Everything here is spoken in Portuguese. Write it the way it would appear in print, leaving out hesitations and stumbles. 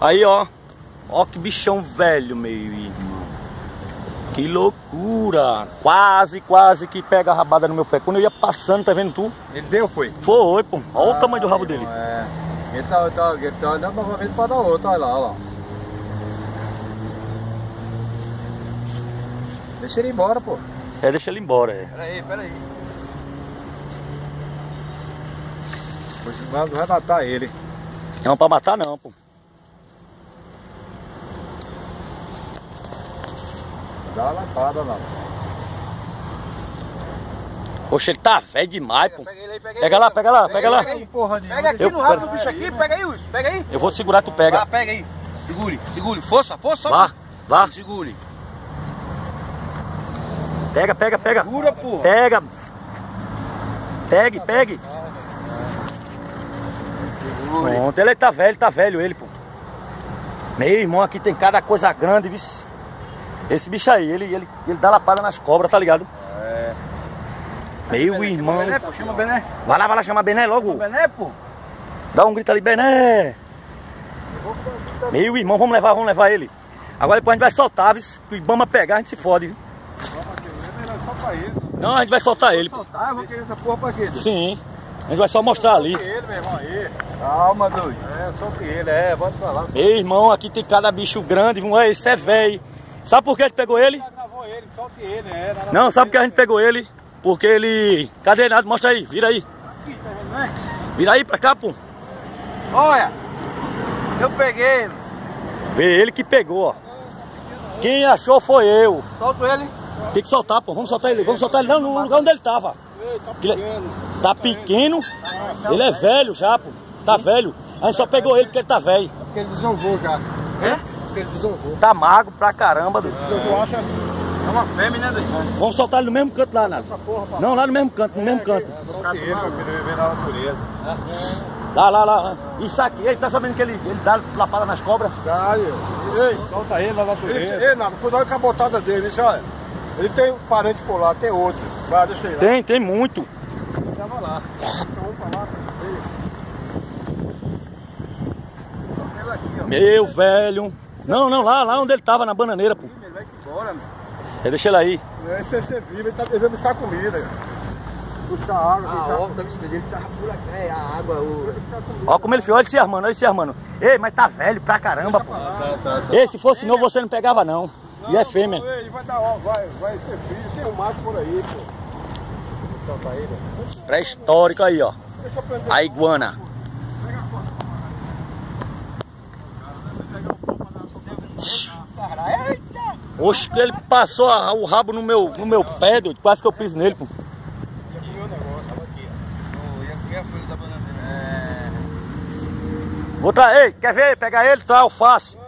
Aí, ó. Ó que bichão velho, meu irmão. Que loucura. Quase que pega a rabada no meu pé. Quando eu ia passando, tá vendo tu? Ele deu, foi? Foi, pô. Olha o tamanho do rabo dele. É. Ele tá olhando novamente para dar outro, olha lá. Deixa ele embora, pô. É, deixa ele embora, é. Peraí. Não vai matar ele. Não, pra matar não, pô. Dá uma lapada lá. Poxa, ele tá velho demais, pô. Pega ele aí, Pega lá. Pega aqui no rabo do bicho aqui, pega aí, Wilson. Pega aí. Eu vou te segurar, tu pega. Vai, pega aí. Segure. Força. Vá. Segure. Pega. Segura, pô. Pega. Pegue. Pronto, ele tá velho ele, pô. Meu irmão, aqui tem cada coisa grande, viu? Esse bicho aí, ele dá lapada nas cobras, tá ligado? É. Meu irmão. Bené, pô, chama Bené. Vai lá chamar Bené logo. Bené, pô. Dá um grito ali, Bené. Meu irmão, vamos levar ele. Agora depois a gente vai soltar, viu? Se o Ibama pegar, a gente se fode, viu? Não, a gente vai soltar ele. Eu vou querer essa porra pra quê? Sim. A gente vai só mostrar ali. Solte ele, meu irmão, aí. Calma, doido. Solte ele, bota pra lá. Meu irmão, aqui tem cada bicho grande, esse é velho. Sabe por que a gente pegou ele? Travou ele, solte ele, Não, sabe por que a gente pegou ele? Porque ele... Cadê ele? Mostra aí, vira aí. Aqui, tá vendo, né? Vira aí pra cá, pô. Olha, eu peguei ele. Vê ele que pegou, ó. Quem achou foi eu. Solto ele. Tem que soltar, pô. Vamos soltar ele não, no lugar onde ele tava. Tá pequeno. Ele é velho já, pô. Tá velho. A gente só pegou ele porque ele tá velho. Porque ele desovou já. É? Porque ele desovou. Tá magro pra caramba, doido. Desovou, acha? É uma fêmea, né, doido? Vamos soltar ele no mesmo canto lá, Nado. Não, lá no mesmo canto, Solte ele, meu filho, ele vem na natureza. Lá. Isso aqui, ele tá sabendo que ele dá lapada nas cobras? Dá, ei, solta ele na natureza. Ei, Nado, cuidado com a botada dele, isso, olha. Ele tem um parente por lá, tem outro. Vai, deixa ele lá. Tem muito. Tava lá. Vamos pra lá. Meu velho. Não, lá onde ele tava, na bananeira, pô. Ele vai embora, meu. Deixa ele aí. Esse é ser vivo, ele vai buscar comida. Buscar água. A obra da bicicleta dele tava por aqui, a água. Ó como ele foi, olha ele se armando. Ei, mas tá velho pra caramba, pô. Tá. Ei, se fosse novo você não pegava não. E é fêmea. Não, ele vai dar, vai ter filho, tem um macho por aí, pô. Solta ele. Pré-histórico aí, ó. A iguana. Eita! Oxe, ele passou o rabo no meu pé, doido. Quase que eu piso nele, pô. Ei, quer ver? Pega ele, traz alface.